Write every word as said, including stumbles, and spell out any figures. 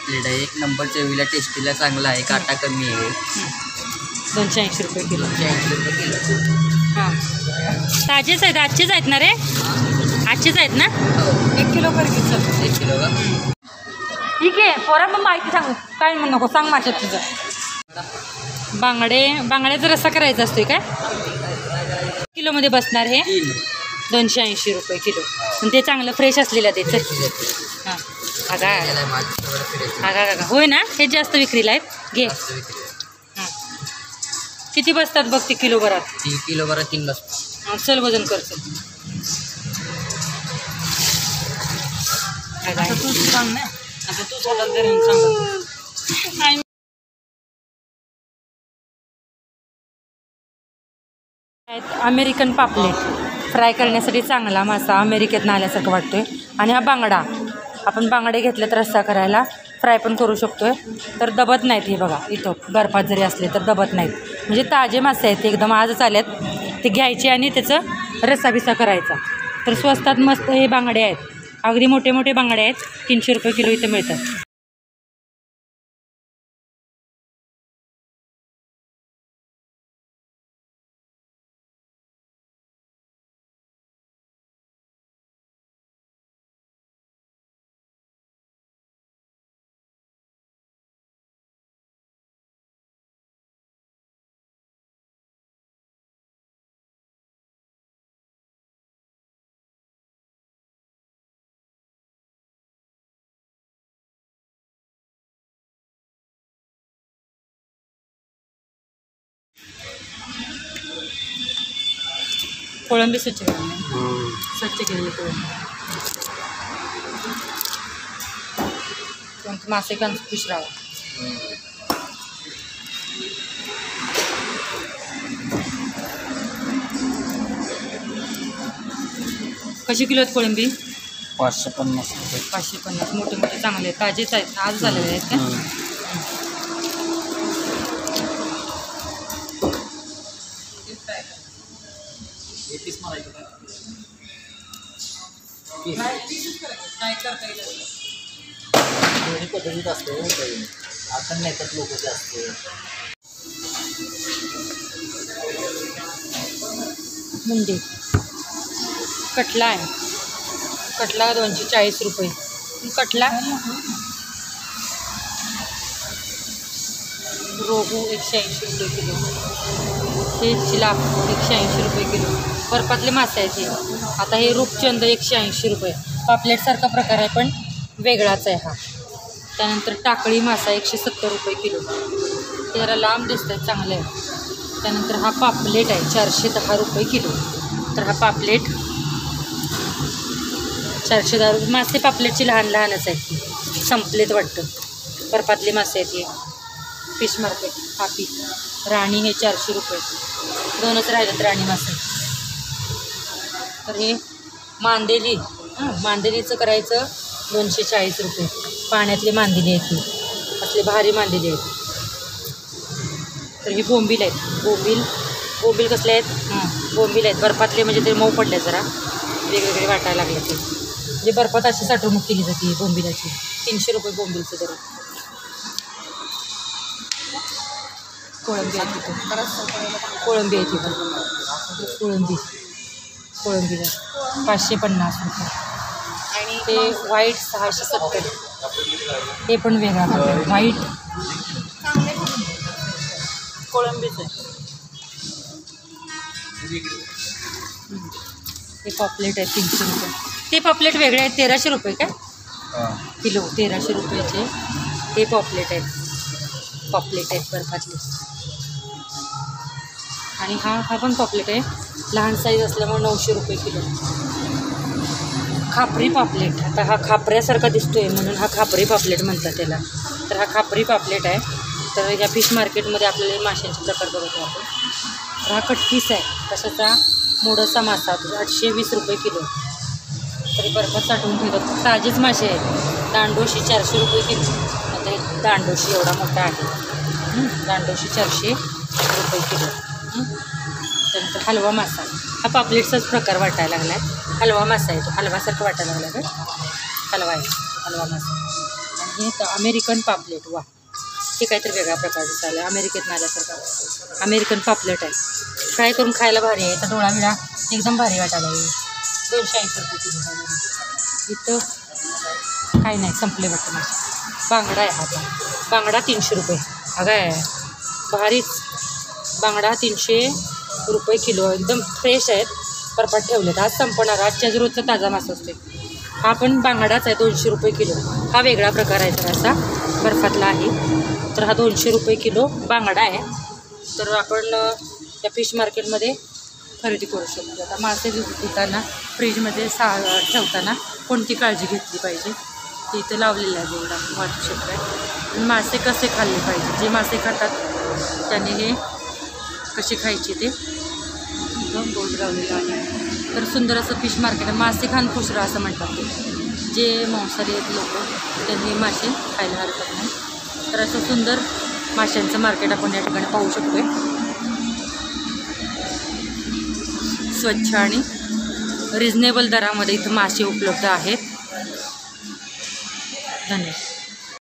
पापलेट आहे, एक नंबर चवीला टेस्टीला चांगला आहे, काटा कमी आहे. दोनशे ऐंशी रुपये किलो. दोनशे ऐंशी रुपये किलो. हां ताजेच आहेत, आजचेच आहेत ना रे? आजचेच आहेत ना? एक किलो कर की चल. एक किलो का? ठीक आहे. पोरा मग माहिती सांग, काय म्हणू नको, सांग माझ्यात तुझं. बांगडे बांगड्याचा रस्सा करायचा असतोय काय? किलोमध्ये बसणार हे दोनशे ऐंशी रुपये किलो. पण ते चांगलं फ्रेश असलेलं ते. चल हां अगा अगा अगा होय ना, हे जास्त विक्रीला आहेत. घे. हां किती बसतात बघ ते किलो भरात? तीन किलो बरं तीन बसतात. हां चल वजन कर. चल आता तू सांग ना, आता तू स्वतः धरून सांग. अमेरिकन पापलेट फ्राय करण्यासाठी चांगला मासा, अमेरिकेत आल्यासारखं वाटतोय. आणि हा बांगडा, आपण बांगडे घेतले तर रस्सा करायला फ्राय पण करू शकतोय. तर दबत नाहीत हे बघा, इथं बर्फात जरी असले तर दबत नाहीत. म्हणजे ताजे मासे आहेत ते, एकदम आजच आल्यात. ते घ्यायचे आणि त्याचं रस्सा बिस्सा करायचा. तर स्वस्तात मस्त हे बांगडे आहेत, अगदी मोठे मोठे बांगडे आहेत. तीनशे रुपये किलो इथं मिळतात. कोळंबी स्वच्छ केली, स्वच्छ केलेली कोळंबी. मासे कान खुश राहा. कशी किलो आहेत कोळंबी? पाचशे पन्नास रुपये. पाचशे पन्नास. मोठे मोठे चांगले आहेत, ताजेच आहेत, आज झालेले आहेत का? पद्धतीत असते आपण नाही तर लोक जास्त. मुंडी कटला आहे, कटला दोनशे चाळीस रुपये. कटला रोहू एकशे ऐंशी रुपये किलो. हे चिलाप एकशे ऐंशी रुपये किलो. बर्फातले मासे आहेत हे. आता हे रूपचंद एकशे ऐंशी रुपये. पापलेटसारखा प्रकार आहे पण वेगळाच आहे हा. त्यानंतर टाकळी मासा एकशे सत्तर रुपये किलो. ते जरा लांब दिसत आहेत, चांगले आहे. त्यानंतर हा पापलेट आहे चारशे दहा रुपये किलो. तर हा पापलेट चारशे दहा रुपये. मासे पापलेटची लहान लहानच आहेत, ती संपलेत वाटतं. बर्फातले मासे आहेत हे. फिश मार्केट हा पी राणी हे चारशे रुपये. दोनच राहिलेत राणी मासे. तर हे मांदेली, हां मांदेलीचं करायचं दोनशे चाळीस रुपये. पाण्यातली मांदेली आहेत ती, असले भारी मांदेली आहेत. तर हे बोंबील आहेत. बोंबील बोंबील कसले आहेत? हां बोंबील आहेत बर्फातले, म्हणजे ते मऊ पडले जरा, वेगवेगळे वाटायला लागले ते. म्हणजे बर्फात अशी साठवणूक केली जाते बोंबिलाची. तीनशे रुपये बोंबीलचं दर. कोळंबी आहे तिथं, कोळंबी आहे तिथं, कोळंबी कोळंबीला पाचशे पन्नास रुपये. आणि ते व्हाईट सहाशे सत्तर. ते पण वेगळा प्रकार व्हाईट कोळंबीच आहे. ते पॉपलेट आहे तीनशे रुपये. ते पॉपलेट वेगळे आहेत, तेराशे रुपये काय किलो. तेराशे रुपयाचे ते पॉपलेट आहेत. पॉपलेट आहेत बर्फातले. आणि हा हा पण पॉपलेट आहे, लहान साईज असल्यामुळे नऊशे रुपये किलो. खापरी पापलेट. आता हा खापऱ्यासारखा दिसतोय म्हणून हा खापरी पापलेट म्हणतात त्याला. तर हा खापरी पापलेट आहे. तर ह्या फिश मार्केटमध्ये आपल्याला माशांचे प्रकार बघतो आपण. तर हा कटकीस आहे, कशाचा? मोडसा मासा. आठशे वीस रुपये किलो. तरी बर्फात साठवून ठेवतात. ताजेच मासे आहेत. दांडोशी चारशे रुपये किलो. आता हे दांडोशी एवढा मोठा आहे. दांडोशी चारशे रुपये किलो. त्यानंतर हलवा मासा. हा पापलेटचाच प्रकार वाटायला लागला आहे. हलवा मासा आहे तो, हलवासारखं वाटायला लागला आहे. हलवा आहे हलवा मासा. हे तर अमेरिकन पापलेट. वा, हे काहीतरी वेगळ्या प्रकारचं चाललं आहे, अमेरिकेत आल्यासारखं अमेरिकन पापलेट आहे. फ्राय करून खायला भारी आहे. याचा डोळा बिळा एकदम भारी वाटायला आहे. दोनशे ऐंशी रुपये किलो. इथं काही नाही, संपले वाटतं माझे. बांगडा आहे हा, बांगडा तीनशे रुपये. अगं आहे भारीच. बांगडा तीनशे रुपये किलो, एकदम फ्रेश आहेत, परपाट ठेवलेत. आज संपणार, आजच्याच रोजचा ताजा मासा असते. हा पण बांगडाच आहे, दोनशे रुपये किलो. हा वेगळा प्रकार आहे तर असा बर्फातला आहे. तर हा दोनशे रुपये किलो बांगडा आहे. तर आपण त्या फिश मार्केटमध्ये खरेदी करू शकतो. आता मासे धुताना फ्रीजमध्ये सा ठेवताना कोणती काळजी घेतली पाहिजे ते इथं लावलेलं आहे, बोर्ड आपण वाचू शकतो आहे. मासे कसे खाल्ले पाहिजे, जे मासे खातात त्याने हे कसे खायचे ते इथं बोर्ड लावलेलं आहे. तर सुंदर असं फिश मार्केट आहे. मासे खान खुश राहा असं म्हणतात ते. जे मांसाहारी आहेत लोक त्यांनी मासे खायला हरकत नाही. तर असं सुंदर माशांचं मार्केट आपण या ठिकाणी पाहू शकतो आहे. स्वच्छ आणि रिजनेबल दरामध्ये इथं मासे उपलब्ध आहेत. धन्यवाद.